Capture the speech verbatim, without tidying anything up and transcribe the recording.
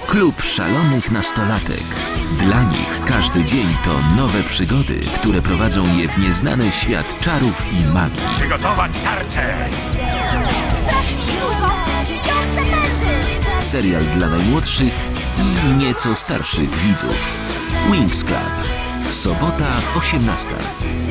Klub szalonych nastolatek. Dla nich każdy dzień to nowe przygody, które prowadzą je w nieznany świat czarów i magii. Przygotować tarczę! Strasznie dużo! Pijące pesy! Serial dla najmłodszych i nieco starszych widzów. Winx Club. Sobota osiemnasta.